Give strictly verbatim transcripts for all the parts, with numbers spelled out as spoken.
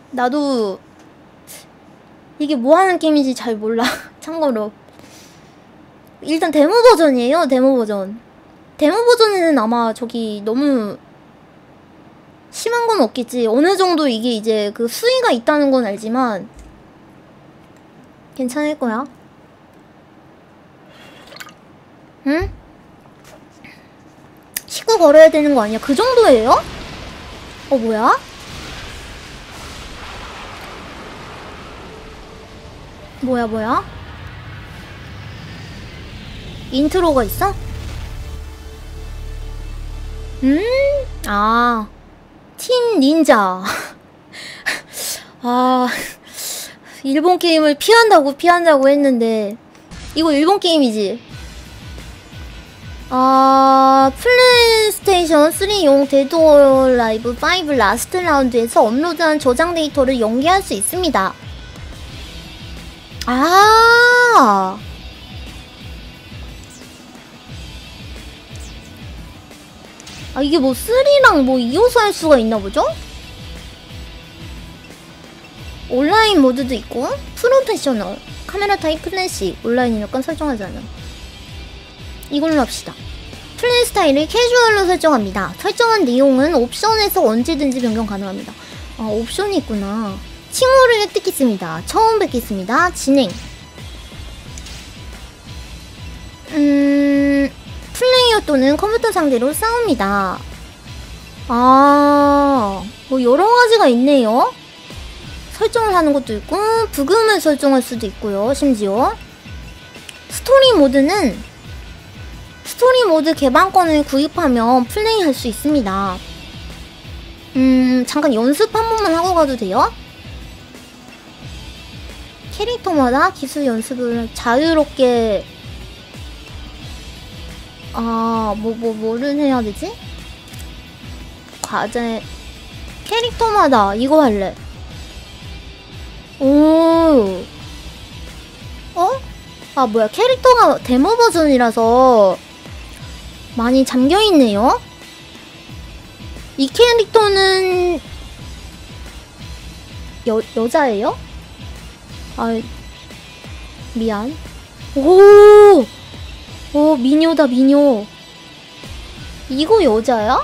나도 이게 뭐하는 게임인지 잘 몰라. 참고로 일단 데모 버전이에요. 데모 버전. 데모 버전에는 아마 저기 너무 심한 건 없겠지. 어느 정도 이게 이제 그 수위가 있다는 건 알지만 괜찮을 거야. 응? 식구 걸어야 되는 거 아니야? 그 정도예요? 어, 뭐야? 뭐야, 뭐야? 인트로가 있어? 음? 아. 팀 닌자. 아. 일본 게임을 피한다고 피한다고 했는데 이거 일본 게임이지? 아... 플레이스테이션 쓰리용 데드 올 라이브 파이브 라스트 라운드에서 업로드한 저장 데이터를 연계할 수 있습니다. 아... 아, 이게 뭐 쓰리랑 뭐 이어서 할 수가 있나 보죠? 온라인 모드도 있고 프로페셔널, 카메라 타입 클래식, 온라인을 약간 설정하자면 이걸로 합시다. 플레이 스타일을 캐주얼로 설정합니다. 설정한 내용은 옵션에서 언제든지 변경 가능합니다. 아, 옵션이 있구나. 칭호를 획득했습니다. 처음 뵙겠습니다. 진행. 음... 플레이어 또는 컴퓨터 상대로 싸웁니다. 아... 뭐 여러가지가 있네요. 설정을 하는 것도 있고 부금을 설정할 수도 있고요. 심지어 스토리 모드는 스토리 모드 개방권을 구입하면 플레이할 수 있습니다. 음... 잠깐 연습 한 번만 하고 가도 돼요? 캐릭터마다 기술 연습을 자유롭게 아... 뭐... 뭐... 뭐를 해야 되지? 과제... 캐릭터마다 이거 할래. 오... 어? 아, 뭐야. 캐릭터가 데모 버전이라서 많이 잠겨있네요? 이 캐릭터는 여, 여자예요? 아, 미안. 오! 오, 미녀다, 미녀. 이거 여자야?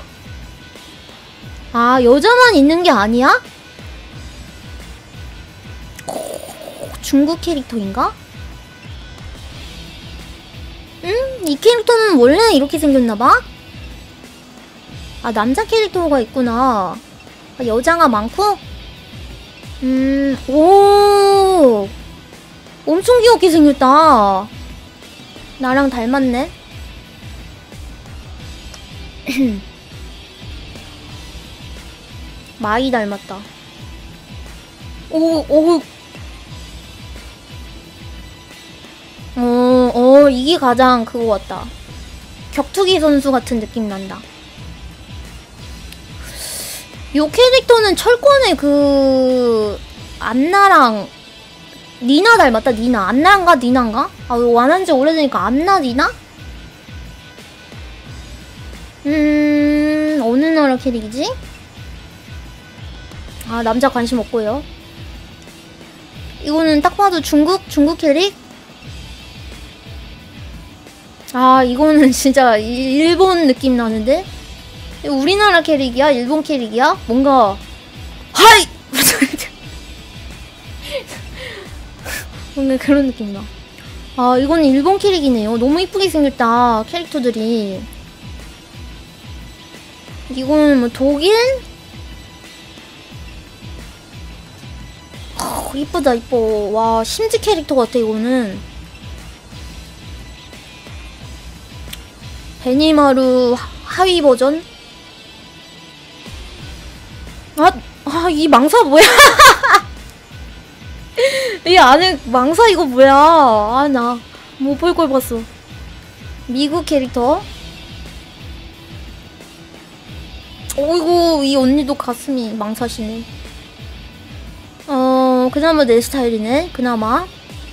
아, 여자만 있는 게 아니야? 중국 캐릭터인가? 응? 이 캐릭터는 원래 이렇게 생겼나봐? 아, 남자 캐릭터가 있구나. 아, 여자가 많고? 음, 오! 엄청 귀엽게 생겼다. 나랑 닮았네. 마이 닮았다. 오, 오. 어, 어, 이게 가장 그거 같다. 격투기 선수 같은 느낌 난다. 요 캐릭터는 철권의 그 안나랑 니나 닮았다. 니나. 안나인가 니나인가? 아, 완한지 오래되니까 안나 니나? 음... 어느 나라 캐릭이지? 아, 남자 관심 없고요. 이거는 딱 봐도 중국? 중국 캐릭? 아, 이거는 진짜 일본 느낌 나는데? 이거 우리나라 캐릭이야? 일본 캐릭이야? 뭔가 하이! 뭔가 그런 느낌 나. 아, 이거는 일본 캐릭이네요. 너무 이쁘게 생겼다, 캐릭터들이. 이거는 뭐 독일? 아, 이쁘다, 이뻐. 와, 심지 캐릭터 같아, 이거는. 베니마루 하위 버전? 아, 아, 이 망사 뭐야? 이 안에 망사 이거 뭐야? 아, 나 못 볼 걸 봤어. 미국 캐릭터. 어이구, 이 언니도 가슴이 망사시네. 어, 그나마 내 스타일이네. 그나마.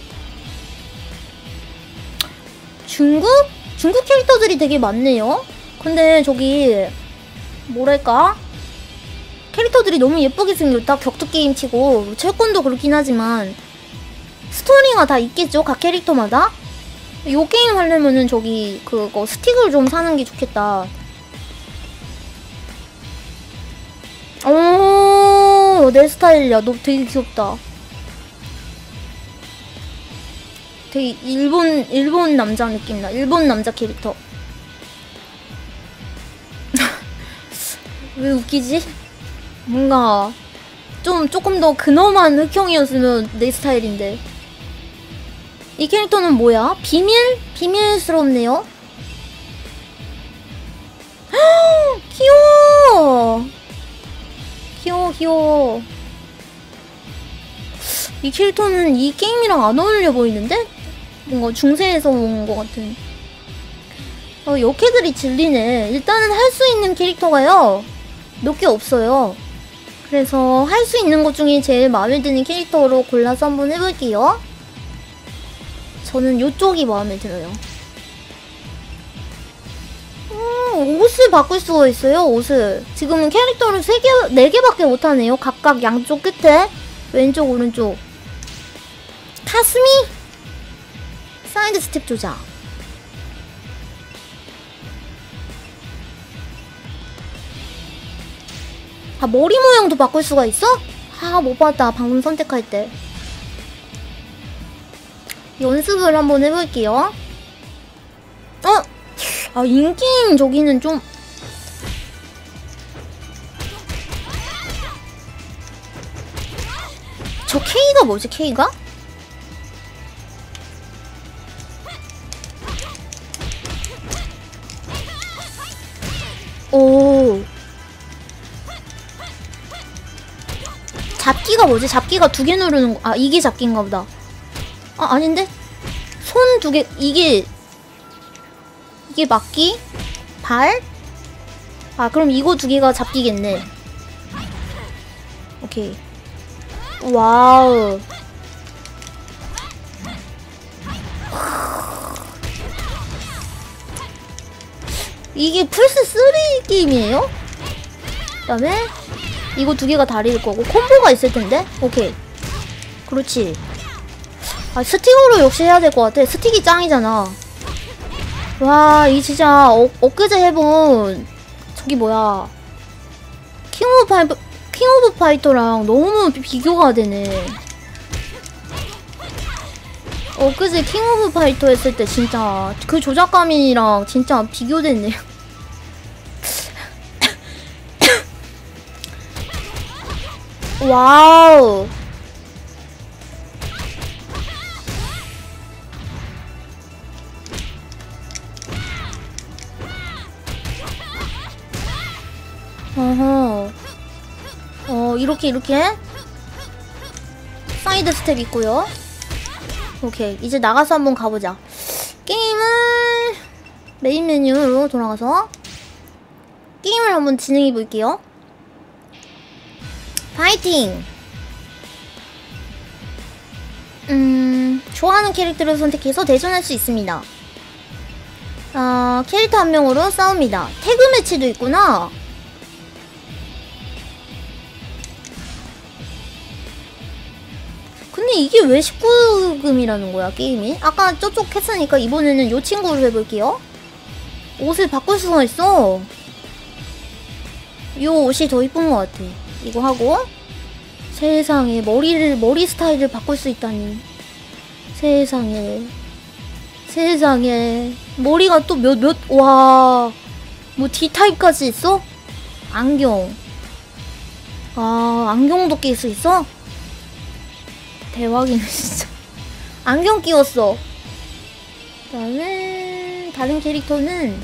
중국? 중국 캐릭터들이 되게 많네요. 근데 저기 뭐랄까? 캐릭터 캐릭터들이 너무 예쁘게 생겼다. 격투게임 치고 철권도 그렇긴 하지만 스토리가 다 있겠죠, 각 캐릭터마다. 요 게임 하려면은 저기 그거 스틱을 좀 사는 게 좋겠다. 오, 내 스타일이야. 너 되게 귀엽다. 되게 일본 일본 남자 느낌나. 일본 남자 캐릭터. 왜 웃기지? 뭔가 좀 조금 더 근엄한 흑형이었으면 내 스타일인데. 이 캐릭터는 뭐야? 비밀? 비밀스럽네요. 귀여워. 귀여워 귀여워. 이 캐릭터는 이 게임이랑 안 어울려 보이는데? 뭔가 중세에서 온 것 같은. 어, 역캐들이 질리네. 일단은 할 수 있는 캐릭터가요 몇 개 없어요. 그래서 할 수 있는 것 중에 제일 마음에 드는 캐릭터로 골라서 한번 해볼게요. 저는 요쪽이 마음에 들어요. 음, 옷을 바꿀 수가 있어요. 옷을 지금은 캐릭터를 세 개, 네 개밖에 못하네요. 각각 양쪽 끝에 왼쪽 오른쪽. 카스미 사이드 스텝 조작. 아, 머리 모양도 바꿀 수가 있어? 아, 못 봤다. 방금 선택할 때. 연습을 한번 해볼게요. 어? 아, 인게임 저기는 좀 저 K가 뭐지? K가? 오. 잡기가 뭐지? 잡기가 두 개 누르는 거. 아, 이게 잡기인가 보다. 아, 아닌데? 손 두 개, 이게 이게 막기? 발? 아, 그럼 이거 두 개가 잡기겠네. 오케이. 와우. 이게 플스 쓰리 게임이에요? 그 다음에 이거 두 개가 다리일 거고 콤보가 있을 텐데? 오케이. 그렇지. 아, 스틱으로 역시 해야 될 것 같아. 스틱이 짱이잖아. 와, 이 진짜 어, 엊그제 해본 저기 뭐야 킹 오브 파이터, 킹 오브 파이터랑 너무 비, 비교가 되네. 엊그제 킹 오브 파이터 했을 때 진짜 그 조작감이랑 진짜 비교됐네. 와우. 어허. 어, 이렇게 이렇게 사이드 스텝 있고요. 오케이, 이제 나가서 한번 가보자. 게임을 메인 메뉴로 돌아가서 게임을 한번 진행해 볼게요. 파이팅! 음, 좋아하는 캐릭터를 선택해서 대전할 수 있습니다. 어, 캐릭터 한 명으로 싸웁니다. 태그 매치도 있구나. 근데 이게 왜 십구 금이라는 거야, 게임이? 아까 저쪽 했으니까 이번에는 요 친구를 해볼게요. 옷을 바꿀 수가 있어. 요 옷이 더 이쁜 것 같아. 이거 하고. 세상에, 머리를, 머리 스타일을 바꿀 수 있다니. 세상에. 세상에. 머리가 또 몇, 몇, 와. 뭐 D타입까지 있어? 안경. 아, 안경도 낄 수 있어? 대박이네 진짜. 안경 끼웠어. 그 다음에 다른 캐릭터는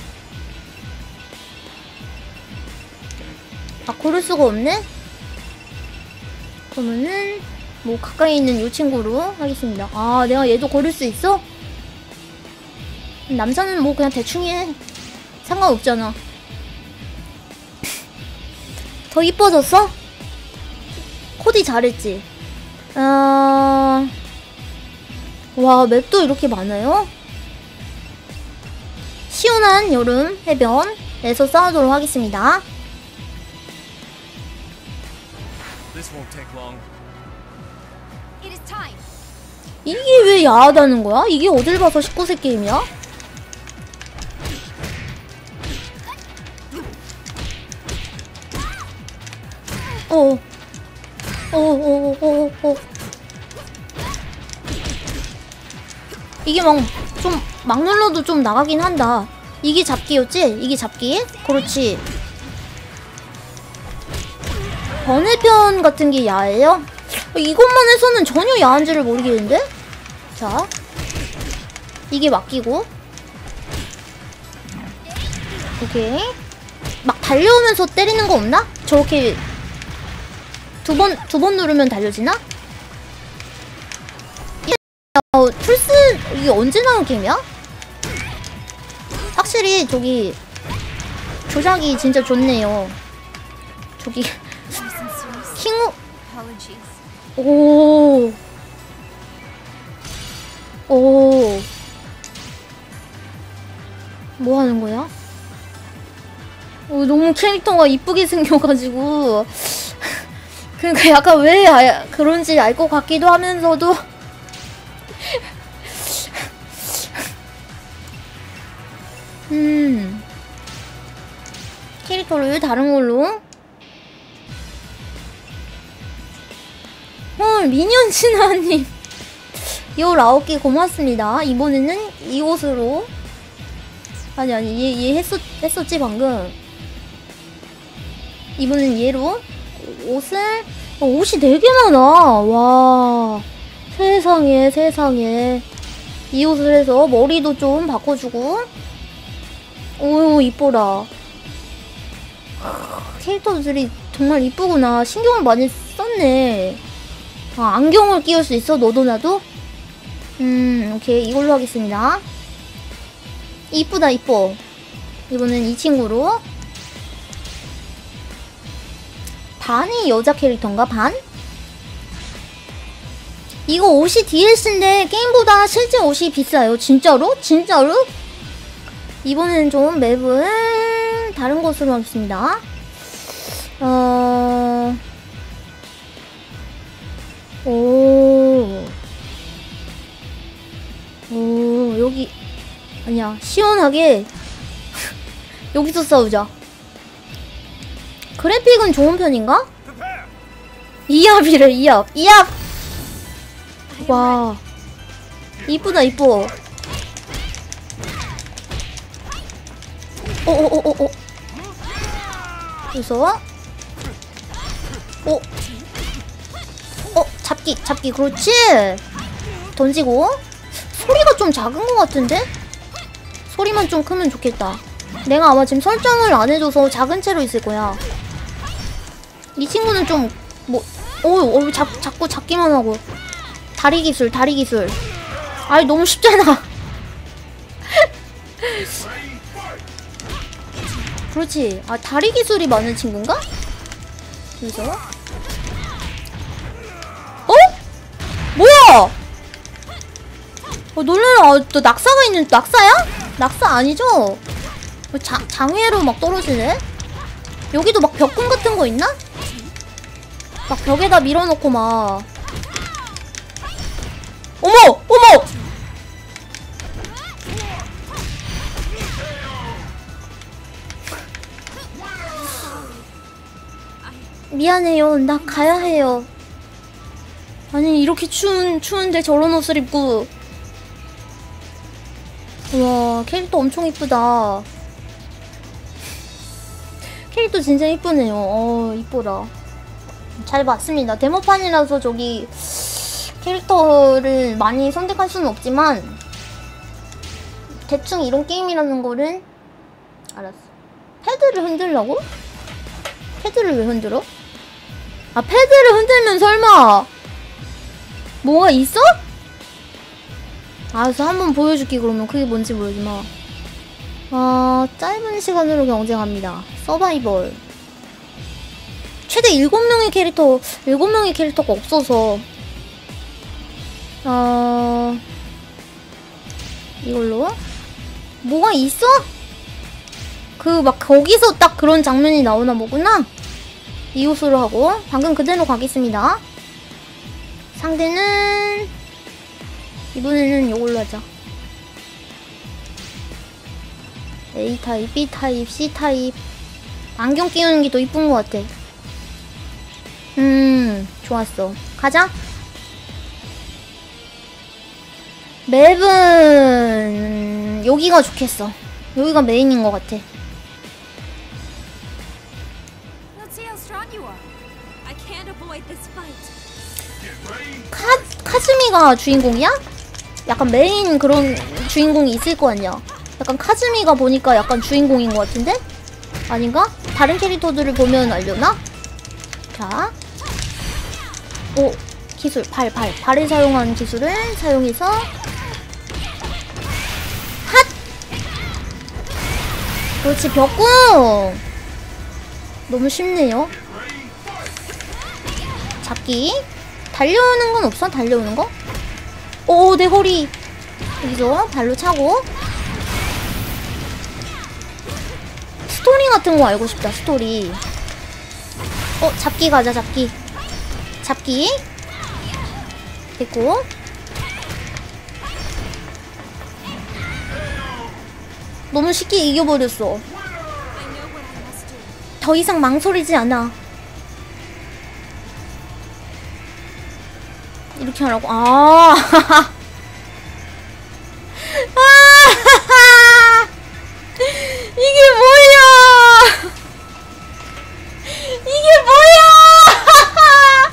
아, 고를 수가 없네? 그러면은 뭐 가까이 있는 요 친구로 하겠습니다. 아, 내가 얘도 고를 수 있어? 남자는 뭐 그냥 대충 해. 상관없잖아. 더 이뻐졌어? 코디 잘했지? 아... 와, 맵도 이렇게 많아요? 시원한 여름 해변에서 싸우도록 하겠습니다. 이게 왜 야하다는 거야? 이게 어딜 봐서 십구 세 게임이야? 어. 어어어어어. 이게 막 좀 막 눌러도 좀 나가긴 한다. 이게 잡기였지? 이게 잡기? 그렇지. 번외편 같은 게 야해요? 이것만 해서는 전혀 야한지를 모르겠는데? 자, 이게 맡기고. 오케이. 막 달려오면서 때리는 거 없나? 저렇게 두 번, 두 번 누르면 달려지나? 어, 풀스, 이게 언제 나온 게임이야? 확실히 저기 조작이 진짜 좋네요. 저기 킹우 오. 오. 뭐 하는 거야? 오, 너무 캐릭터가 이쁘게 생겨가지고 그러니까 약간 왜 아, 그런지 알 것 같기도 하면서도 음 캐릭터를 다른 걸로. 헐, 미니언 신하님 열아홉 개 고맙습니다. 이번에는 이 옷으로. 아니 아니 얘, 얘 했었, 했었지 방금. 이번엔 얘로 옷을. 어, 옷이 되게 많아. 와, 세상에 세상에. 이 옷을 해서 머리도 좀 바꿔주고. 오, 이뻐라. 캐릭터들이 정말 이쁘구나. 신경을 많이 썼네. 아, 안경을 끼울 수 있어? 너도 나도? 음, 오케이. 이걸로 하겠습니다. 이쁘다, 이뻐. 이번엔 이 친구로. 반이 여자 캐릭터인가? 반? 이거 옷이 디엘씨인데 게임보다 실제 옷이 비싸요. 진짜로? 진짜로? 이번엔 좀 맵을 다른 곳으로 하겠습니다. 어... 오... 오... 여기... 아니야, 시원하게 여기서 싸우자. 그래픽은 좋은 편인가? 이압이래, 이압. 이압! 와, 이쁘다, 이뻐. 어어어어어. 그래서 어, 어, 잡기, 잡기, 그렇지. 던지고. 소리가 좀 작은 것 같은데? 소리만 좀 크면 좋겠다. 내가 아마 지금 설정을 안 해줘서 작은 채로 있을 거야. 이 친구는 좀 뭐, 어, 어, 자, 자꾸 잡기만 하고. 다리 기술, 다리 기술. 아이, 너무 쉽잖아. 그렇지. 아, 다리 기술이 많은 친구인가? 그래서 어? 뭐야? 어, 놀래라. 아, 또 낙사가 있는, 낙사야? 낙사 아니죠? 자, 장외로 막 떨어지네? 여기도 막 벽궁 같은 거 있나? 막 벽에다 밀어놓고 막. 어머! 어머! 미안해요. 나 가야 해요. 아니, 이렇게 추운, 추운데 저런 옷을 입고. 우와, 캐릭터 엄청 이쁘다. 캐릭터 진짜 이쁘네요. 어, 이뻐라. 잘 봤습니다. 데모판이라서 저기 캐릭터를 많이 선택할 수는 없지만 대충 이런 게임이라는 거는 알았어. 패드를 흔들라고? 패드를 왜 흔들어? 아, 패드를 흔들면 설마 뭐가 있어? 알았어, 한번 보여줄게. 그러면 그게 뭔지 모르지마. 아, 짧은 시간으로 경쟁합니다. 서바이벌. 최대 일곱 명의 캐릭터, 일곱 명의 캐릭터가 없어서 어... 이걸로 뭐가 있어? 그 막 거기서 딱 그런 장면이 나오나 보구나. 이웃으로 하고 방금 그대로 가겠습니다. 상대는 이번에는 이걸로 하자. A타입, B타입, C타입. 안경 끼우는 게 더 이쁜 것 같아. 음, 좋았어. 가자. 맵은 여기가 좋겠어. 여기가 메인인 것 같아. 카, 카즈미가 주인공이야? 약간 메인 그런 주인공이 있을 거 아니야. 약간 카즈미가 보니까 약간 주인공인 것 같은데? 아닌가? 다른 캐릭터들을 보면 알려나? 자, 오, 기술, 발, 발. 발에 사용하는 기술을 사용해서 핫! 그렇지, 벽궁! 너무 쉽네요. 잡기. 달려오는 건 없어? 달려오는 거? 오, 내 허리! 여기서 발로 차고. 스토리 같은 거 알고 싶다, 스토리. 어, 잡기 가자, 잡기. 잡기. 됐고. 너무 쉽게 이겨버렸어. 더 이상 망설이지 않아. 이렇게 하라고. 아. 이게 뭐야? 이게 뭐야?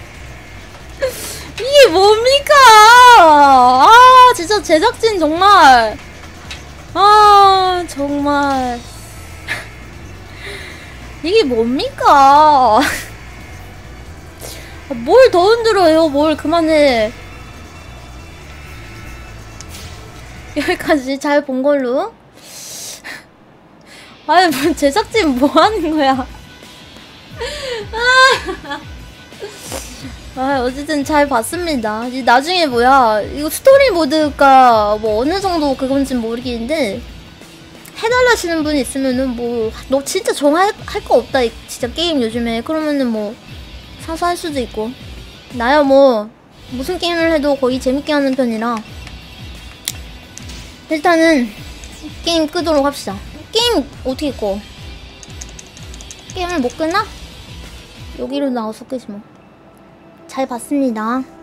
이게 뭡니까? 아, 진짜 제작진 정말. 아, 정말. 이게 뭡니까? 뭘 더 흔들어요? 뭘 그만해. 여기까지 잘 본 걸로. 아니, 뭐 제작진 뭐 하는 거야? 아, 어쨌든 잘 봤습니다. 이제 나중에 뭐야, 이거 스토리 모드가 뭐 어느 정도 그건진 모르겠는데 해달라시는 분 있으면은 뭐 너 진짜 정할 할 거 없다 진짜 게임 요즘에 그러면은 뭐 사서 할 수도 있고. 나야 뭐 무슨 게임을 해도 거의 재밌게 하는 편이라 일단은 게임 끄도록 합시다. 게임 어떻게 꺼? 게임을 못 끄나? 여기로 나와서 끄지 뭐. 잘 봤습니다.